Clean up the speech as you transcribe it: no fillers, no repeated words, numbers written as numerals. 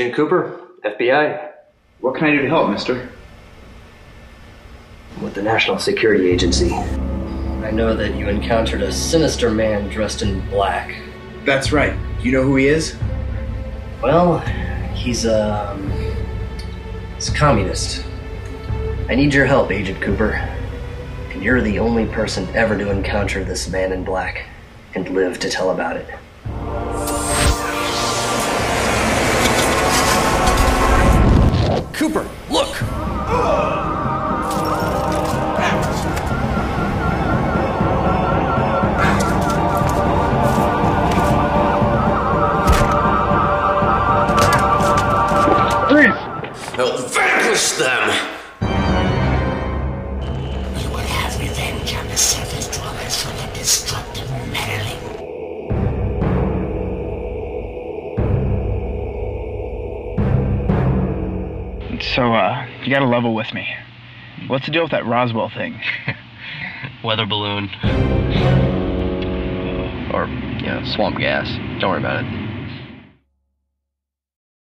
Agent Cooper, FBI. What can I do to help, mister? With the National Security Agency. I know that you encountered a sinister man dressed in black. That's right. You know who he is? Well, he's communist. I need your help, Agent Cooper. And you're the only person ever to encounter this man in black and live to tell about it. Cooper, look! I'll vanquish them! You will have revenge on the surface dwellers for their destructive meddling. So, you gotta level with me. What's the deal with that Roswell thing? Weather balloon. Or, swamp gas. Don't worry about it.